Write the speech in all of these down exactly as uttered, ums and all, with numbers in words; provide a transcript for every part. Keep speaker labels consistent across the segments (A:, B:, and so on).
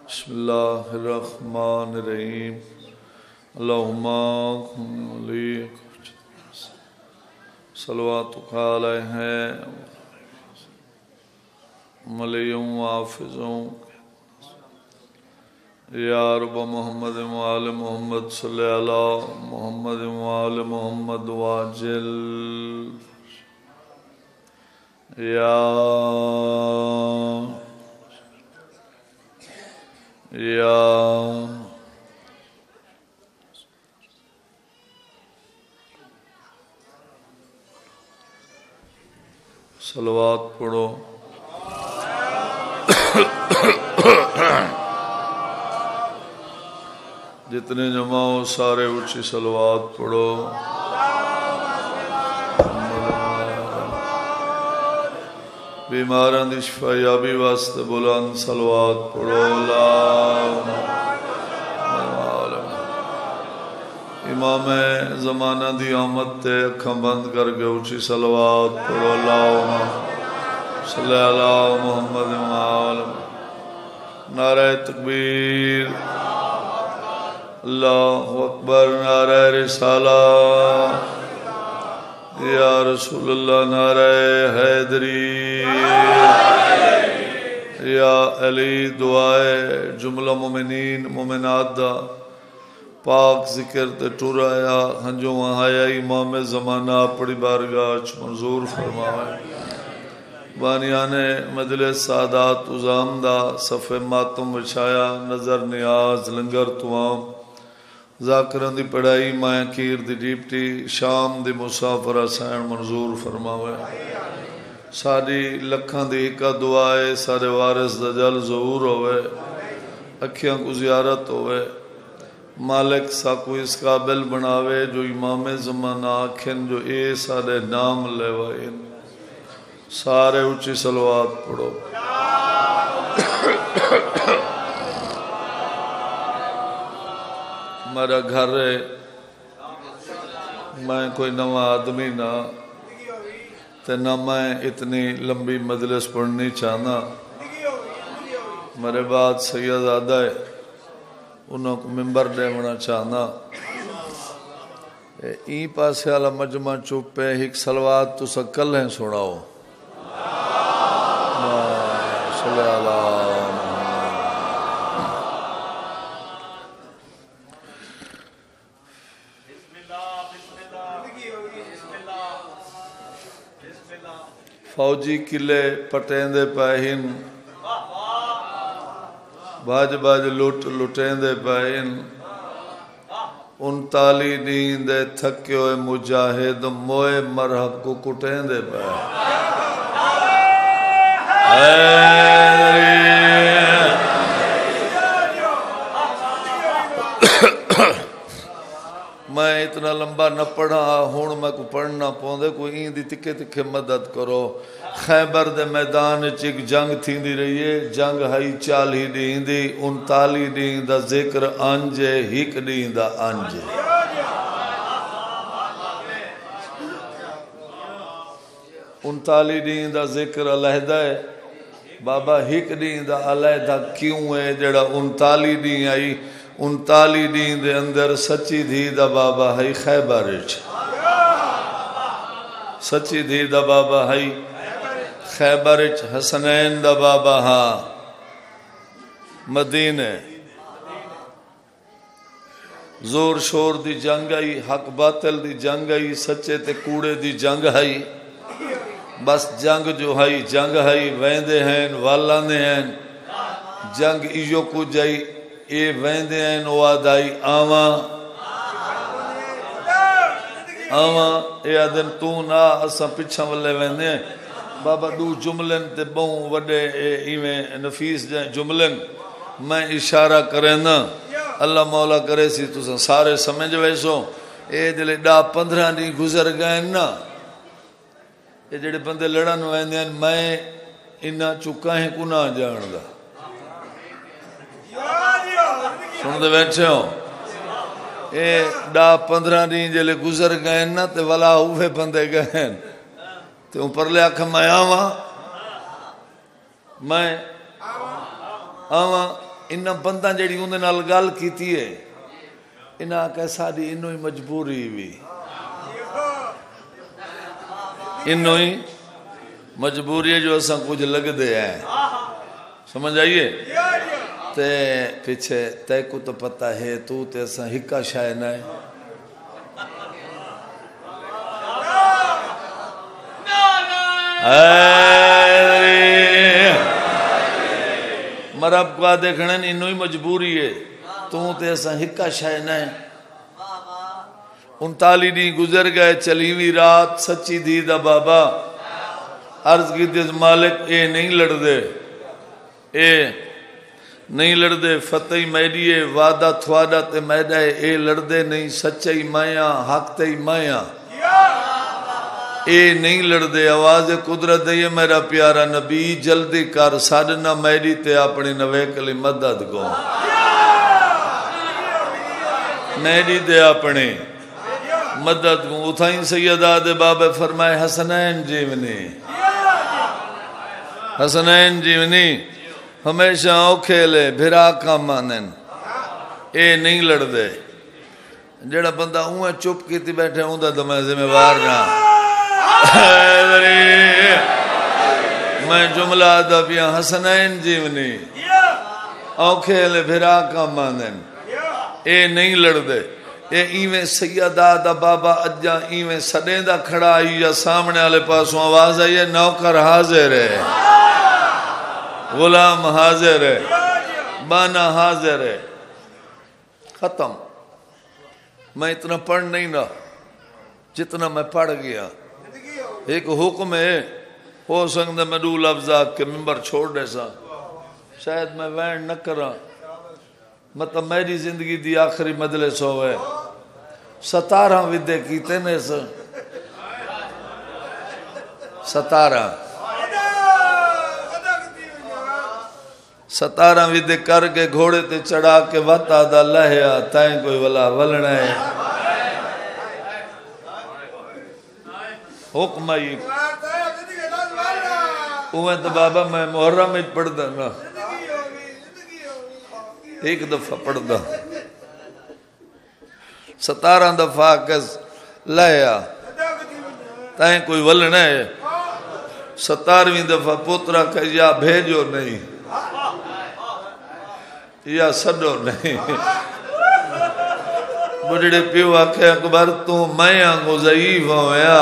A: بسم اللہ الرحمن الرحیم اللہم صلی صلواتک علیہ ملیوں وافظوں یا رب محمد وآل محمد صلی علی محمد وآل محمد واجل یا یا صلوات پڑھو جتنے جمع ہو سارے اچھی صلوات پڑھو بیماران دی شفا یابی واسطے بلند صلوات پڑھو لا امام زمانہ دی آمد تے اکھاں بند کر کے اچھی صلوات پڑھو اللہ صلی اللہ محمد وآلہ نعرہ تکبیر اللہ اکبر نعرہ رسالہ یا رسول اللہ نعرہ حیدری یا علی دعائے جملہ مومنین مومنات دا پاک ذکر تے ٹورایا ہنجو وہایا امام زمانہ اپنی بارگاہ منظور فرمائے بانیان مجلس سادات ازامدہ صفِ ماتم بچھایا نظر نیاز لنگر توام ذاکران دی پڑھائی مائیں کیر دی ڈیپٹی شام دی مسافرہ سین منظور فرماوے ساری لکھان دی ایکا دعائے سارے وارث دا جل ظہور ہوئے اکھیاں کو زیارت ہوئے مالک ساکو اس قابل بناوے جو امام زمانہ آکھن جو اے سارے نام لے وائے سارے اچھی صلوات پڑھو میرا گھر ہے میں کوئی نواں آدمی نہ تے نہ میں اتنی لمبی مجلس پڑھنی چاہنا میرے بعد سیدزادہ ہے انہوں کو ممبر دیونا چاہنا این پاسے والا مجمع چوپ پہ ایک صلوات تو سکل ہیں سناؤ صلی اللہ فوجی قلعے پٹیندے پہن باج باج لٹ لٹیندے پہن انتالی نیندے تھکے ہوئے مجاہد موئے مرحب کو کٹیندے پہن میں اتنا لمبا نہ پڑھا ہون میں کو پڑھنا پوندے کوئی این دی تکے تکے مدد کرو خیبر دے میدان چک جنگ تھی دی رہی ہے جنگ ہائی چالی دین دی انتالی دین دا ذکر آنجے ہک دین دا آنجے انتالی دین دا ذکر علیحدہ ہے بابا ہک دین دا علیحدہ کیوں ہے جڑا انتالی دین آئی انتالی دین دے اندر سچی دھی دا بابا ہے خیبرچ سچی دھی دا بابا ہے خیبرچ حسنین دا بابا ہاں مدینہ زور شور دی جنگ آئی حق باطل دی جنگ آئی سچے تے کوڑے دی جنگ آئی بس جنگ جو ہے جنگ ہے ویندے ہیں والانے ہیں جنگ ایو کو جائی اے ویندے ہیں وعدائی آواں آواں اے آدن تو نا اسا پچھا والے ویندے ہیں بابا دو جملن تے بہوں وڈے ایویں نفیس جملن میں اشارہ کریں نا اللہ مولا کرے سی تو سارے سمجھ ویسو اے جلے ڈا پندرہ نہیں گزر گئے نا اے جڑے بندے لڑن ویندے ہیں میں انہا چکا ہیں کو نہ جان دا سن دے بیٹھے ہو اے ڈا پندرہ دن جلے گزر گئے نا تے والا ہوئے بندے گئے تے اوپر لے آکھا میں آواں میں آواں انہاں بندہ جڑی اندے نال گل کیتی ہے انہاں کہ ساری انہوں ہی مجبوری بھی انہوں ہی مجبوری ہے جو اساں کچھ لگ دے ہیں سمجھ آئیے تے پیچھے تے کو تو پتہ ہے تو تے اساں ہکا شاہ نہ ہے مرب کو دیکھنے انہوں ہی مجبوری ہے تو تے اساں ہکا شاہ نہ ہے انتالی نہیں گزر گئے چلیوی رات سچی دی دا بابا عرض کی دیز مالک اے نہیں لڑ دے اے نہیں لڑ دے فتح میڈیے وعدہ تھوادہ تے میڈا اے لڑ دے نہیں سچائی مائیاں حق تے مائیاں اے نہیں لڑ دے آواز قدرت ہے میرا پیارا نبی جلدی کر ساڑھنا میڈی تے اپنی نویکلی مدد کو میڈی تے اپنی مدد کو اتھائیں سیدہ دے بابے فرمائے حسنین جیونی حسنین جیونی ہمیشہ اوکھے لے بھرا کام مانن اے نہیں لڑ دے جڑا بندہ اوہ چپ کی تھی بیٹھے ہوں دا تو میں ذمہ وار نہ میں جملہ دا پیا حسنین جیونی اوکھے لے بھرا کام مانن اے نہیں لڑ دے اے ایویں سیدہ دا بابا اجا ایویں سڑیں دا کھڑا آئی یا سامنے آلے پاسوں آواز آئی ہے نوکر حاضر ہے غلام حاضر ہے بانا حاضر ہے ختم میں اتنا پڑھ نہیں رہا جتنا میں پڑھ گیا ایک حکم ہے ہو سکتا میں دو لفظہ کے ممبر چھوڑ دے سا شاید میں وین نہ کرا مطلب میری زندگی دی آخری مجلس ہوئے ستارہ ودے کیتے نے سا ستارہ ستارہ ودے کر کے گھوڑے تے چڑھا کے وطا دا لہیا تائیں کوئی ولا ولنا ہے حکم آئی اوہ تو بابا میں محرم میں پڑھ دا نا ایک دفعہ پڑھ دا ستارہ دفعہ کس لہیا تائیں کوئی ولنا ہے ستارویں دفعہ پوترا کہ یا بھیجو نہیں یا سڈو نہیں بڑھڑے پیو آکھے اکبر تو میں آنگو ضعیف ہویا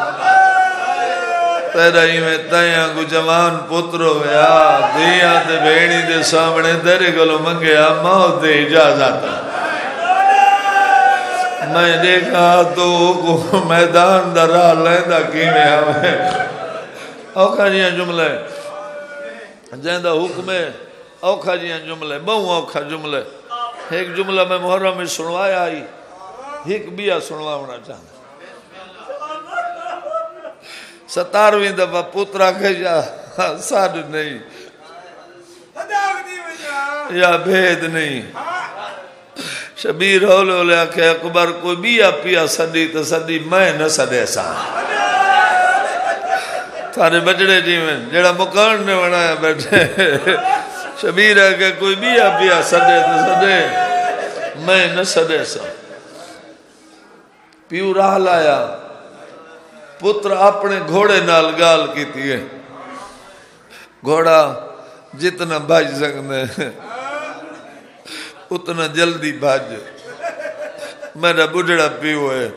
A: تیرا ہی میں تائیں آنگو جوان پتر ہویا دیا دے بھیڑی دے سامنے تیرے گلو منگیا موت دے اجازت میں دیکھا تو کو میدان درہ لیندہ کیمیں ہمیں اوکھا جیاں جملے جیندہ حکم ہے اوکھا جیاں جملے بہوں اوکھا جملے ایک جملہ میں محرم میں سنوایا آئی ایک بیا سنوا ہونا چاہتا ستارویں دفعہ پترا کہ یا ساڑھ نہیں یا بھید نہیں شبیر ہولے ہولے آکھے اکبر کوئی بیا پیا سڑی تو سڑی میں نہ سڑے سا تھارے بچڑے جی میں جڑا مکان نے بنایا بیٹھے شبیر ہے کہ کوئی بیا پیا سڑے تو سڑے میں نہ سڑے سا پیو راہ لایا پتر اپنے گھوڑے نال گال کی تھی گھوڑا جتنا بھاج سکنے اتنا جلدی بھاج میرا بڑھڑا پیو ہے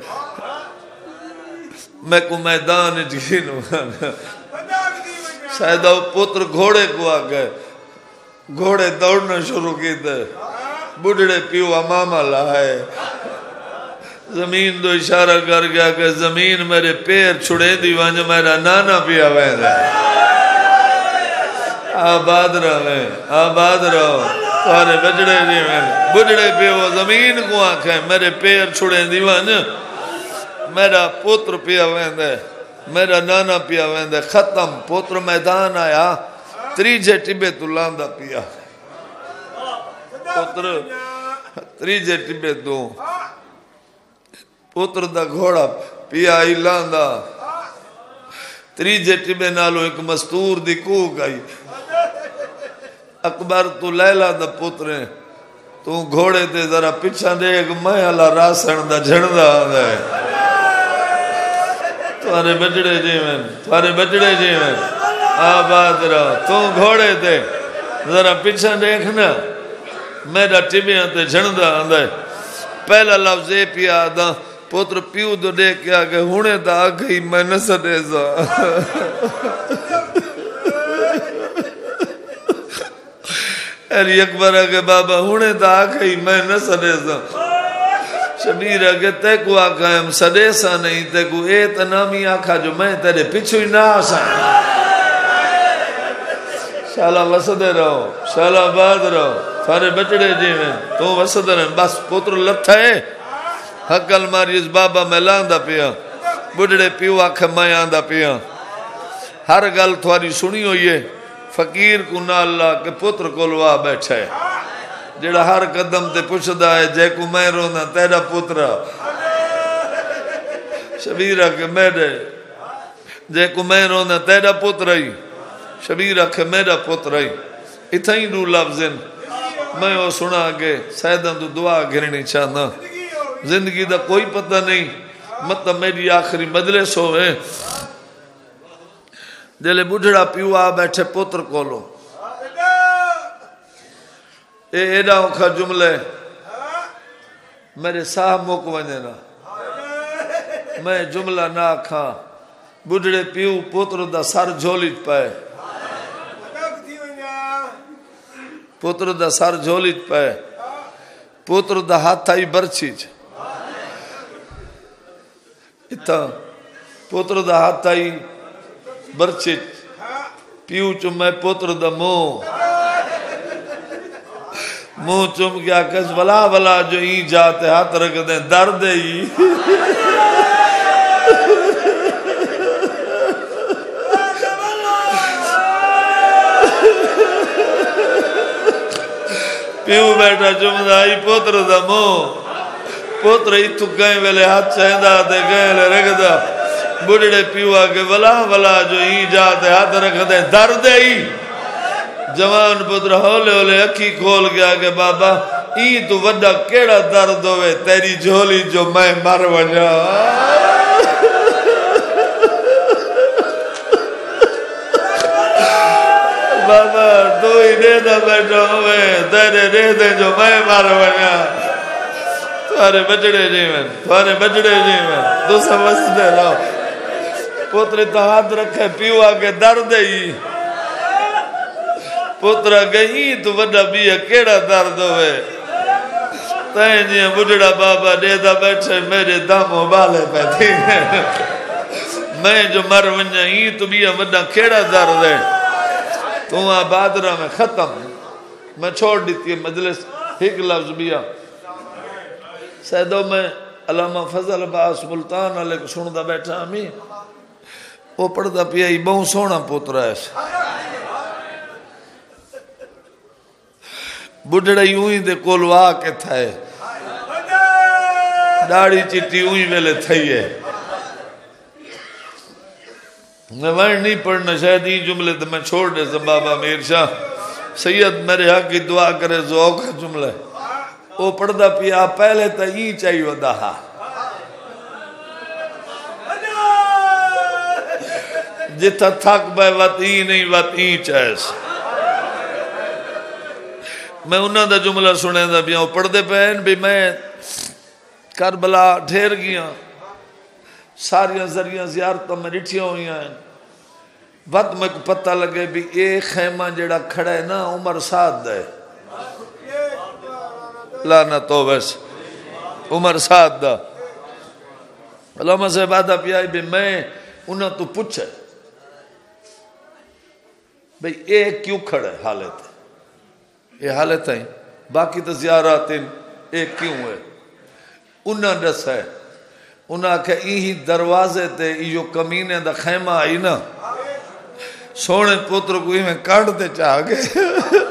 A: میں کو میدان جگین ہوں شاید وہ پتر گھوڑے کو آگئے گھوڑے دوڑنا شروع کی تھے بڑھڑے پیو امامہ لائے زمین دو اشارہ کر گیا کہ زمین میرے پیر چھڑے دی وانجا میرا نانا پیا وین ہے آباد رہے آباد رہو تارے بجڑے دی میں بڑھڑے پیو زمین کو آنکھیں میرے پیر چھڑے دی وانجا میرا پوتر پیا وین ہے میرا نانا پیا وین ہے ختم پوتر میدان آیا تریجے ٹبے تو لاندہ پیا پوتر تریجے ٹبے تو پوتر دا گھوڑا پیا آئی لاندہ تریجے ٹبے نالو ایک مستور دی کوک آئی اکبر تو لیلا دا پترے تو گھوڑے تے ذرا پچھا دیکھ میں اللہ راسن دا جھڑدا آندا ہے تھارے بچڑے جیویں تھارے بچڑے جیویں آباد رہو تو گھوڑے تے ذرا پچھا دیکھنا میرا ٹبیاں تے جھڑدا آندا ہے پہلا لفظ اے پیا آدھا پتر پیو دو دیکھ کے آگے ہونے دا آگئی میں نسدے زا ایری اکبر آگے بابا ہونے دا آگئی میں نسدے زا شبیر آگے تے کو آگا ہم سدے سا نہیں تے کو اے تنامی آکھا جو میں تیرے پچھو ہی نہ آسا شالا وسدے رہو شالا آباد رہو سارے بچڑے جی میں تو وسدے رہے بس پتر لتھا ہے حقل ماری اس بابا میں لاندہ پیا بڑھڑے پیو آکھے میں آندہ پیا ہر گل تھواری سنی ہوئی ہے فقیر کو نہ اللہ کے پتر کو لوا بیٹھا ہے جڑا ہر قدم تے پوچھدا ہے جے کو میں رونا تیرا پترا شبیرہ کے میرے جے کو میں رونا تیرا پترا ہی شبیرہ کے میرا پترا ہی اتھا ہی دو لفظن میں وہ سنا کے سیدن تو دعا گھرنی چاہنا زندگی دا کوئی پتہ نہیں مطلب میری آخری مجلس ہوئے جلے بڑھڑا پیو آ بیٹھے پتر کولو اے ایڈا اوکھا جملے میرے صاحب موک ونجنا میں جملہ نہ کھا بڑھڑے پیو پتر دا سر جھولیت پائے پتر دا سر جھولیت پائے پتر دا ہاتھ آئی برچیج اتھا پتر دا ہاتھ آئی برچیج پیو چو میں پتر دا مو مو چم کیا کس ولا ولا جو ہی جاتے ہاتھ رکھ دیں درد ہی پیو بیٹھا چمدہ آئی پتر دا مو پتر ہی تو گئے ویلے ہاتھ چہندہ دے گئے لے رکھ دا بڑھڑے پیو آگے ولا ولا جو ہی جاتے ہاتھ رکھ دیں درد ہی جوان پتر ہولے ہولے اکھی کھول گیا کہ بابا ای تو وڈا کیڑا درد ہوئے تیری جھولی جو میں مر وجا بابا تو ہی دے دا بیٹھا ہوئے تیرے دے دے جو میں مر وجا تھارے بچڑے جی میں تھارے بچڑے جی میں تو سمجھ دے رہا پتر تا ہاتھ رکھے پیو آگے درد ہی پترہ گئی تو وڈا بیا کیڑا درد ہوئے تائیں جی بڑھڑا بابا دیدہ بیٹھے میرے داموں بالے پہ تھی میں جو مر ونجا ہی تو بیا وڈا کیڑا درد ہے تو آبادرہ میں ختم میں چھوڑ دیتی ہے مجلس ایک لفظ بیا سیدوں میں علامہ فضل عباس ملتان علیہ کو سندہ بیٹھا ہمیں وہ پڑھتا پیا ہی بہت سونا پوترہ ہے بڑھڑا یوں ہی دے کولو آ کے تھائے ڈاڑی چٹی یوں ہی ویلے تھائی ہے میں وائن نہیں پڑھنا شاید ہی جملے تو میں چھوڑ دے بابا میر شاہ سید میرے حق کی دعا کرے ذوق ہے جملے وہ پڑھتا پیا پہلے تا ہی چاہیے ودا ہا جتا تھک بے وات ہی نہیں وات ہی چاہیے میں انہوں دا جملہ سنے دا بھی ہوں پڑھ دے پہن بھی میں کربلا ڈھیر گیا ساریاں ذریعہ زیارتوں میں رٹھیاں ہوئی ہیں وقت میں کو پتہ لگے بھی ایک خیمہ جڑا کھڑا ہے نا عمر سعد ہے لانا تو بس عمر سعد دا علامہ سے بادہ پیائی بھی میں انہوں تو پوچھے بھئی ایک کیوں کھڑا ہے حالت یہ حالت ہے باقی تو زیارات ایک کیوں ہے انہوں نے ہے انہوں نے کہا ہی دروازے تے یہ کمینے دا خیمہ آئی نا سونے پتر کو ہی میں کاٹ دے چاہ گئے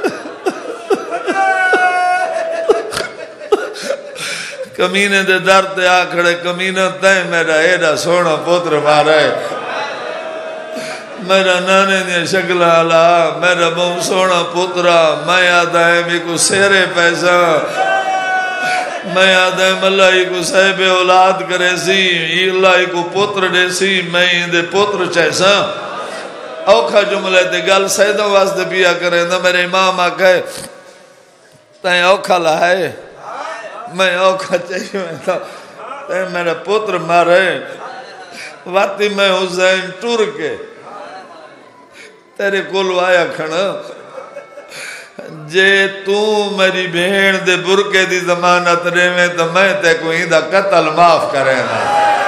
A: کمینے دے در تے آ کھڑے کمینہ تے میرا ایڈا سونا پتر مارا ہے میرا نانے دیا شکل آلا میرا بہت سونا پترا میں آدھا ہے میں کو سیرے پیسہ میں آدھا ہے ملائی کو صاحب اولاد کرے سی اللہ کو پتر دے سی میں دے پتر چیسا اوکھا جملے دے گل سیدوں واسطے پیا کریں دا میرے امام آکھے تائیں اوکھا لائے میں اوکھا چاہیے میں تائیں میرا پتر مارے واتی میں حسین ٹور کے تیرے کولو آیا کھڑا جے تو میری بھین دے برکے دی ضمانت رہے میں تو میں تے کوئی دا قتل معاف کرے نا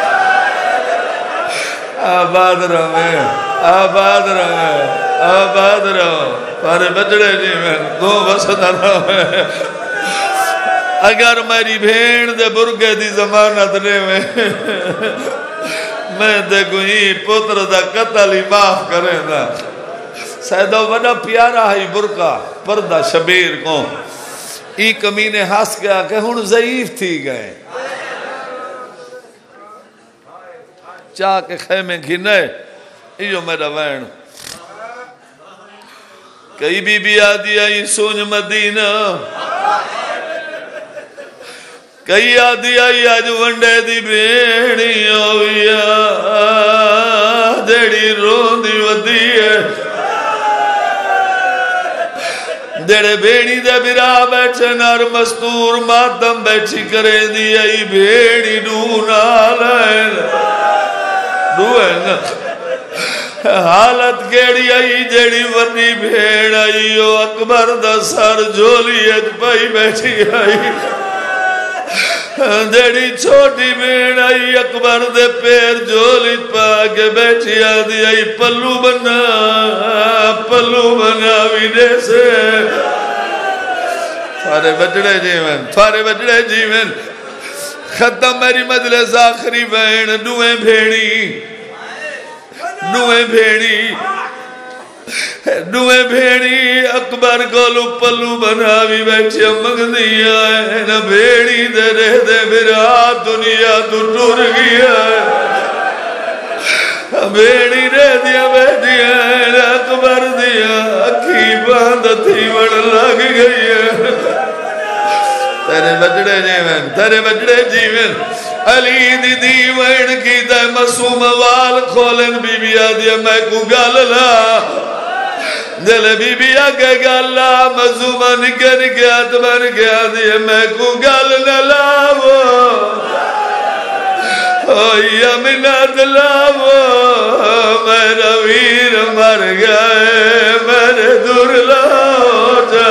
A: آباد رہے آباد رہے آباد رہے پارے بچڑے جی میں دو بسدہ رہے اگر میری بھین دے برکے دی ضمانت رہے میں میں تے کوئی پتر دا قتل ہی معاف کرے نا سیدہ وڈا پیارا ہے برکا پردہ شبیر کو ای کمینے ہاس گیا کہ ہن ضعیف تھی گئے چاہ کے خیمے گھنے ایو میرا وین کئی بی بی آدھی آئی سونج مدینہ کئی آدھی آئی آج ونڈے دی بینی ہویا دیڑی رون دی ودی ہے دیڑے بھیڑی دے برا بیٹھے نار مستور ماتم بیٹھی کرے دی آئی بھیڑی ڈونا لائن ڈوئن حالت گیڑی آئی جیڑی ونی بھیڑ آئی او اکبر دا سر جولی اج پائی بیٹھی آئی جیڑی چھوٹی بھیڑ آئی اکبر دے پیر جولی پا کے بیٹھی آدھی آئی پلو بنا پلو بنا ویڈے سے تھارے بجڑے جیون تھارے بجڑے جیون ختم میری مجلس آخری بہن ڈوئیں بھیڑی ڈوئیں بھیڑی ڈوئیں بھیڑی اکبر کولو پلو بنا بھی بیٹھے مگدی آئے نہ بھیڑی دے رہ دے میرا دنیا تو ٹور گیا بھیڑی رہ دیا بیٹھی آئے نہ اکبر دیا اکھی باندھ تھی وڑ لگ گئی ہے تیرے بجڑے جیون تیرے بجڑے جیون علی دی دیوین کی دے مسوم وال کھولن بی بی آدیا میں کو گاللا دل بی بی آگے گالا مزومہ نکے نکے آتمر کے آدیا میں کو گال نلاو یا منات لاو میرا ویر مر گئے میرے دور لاؤ جا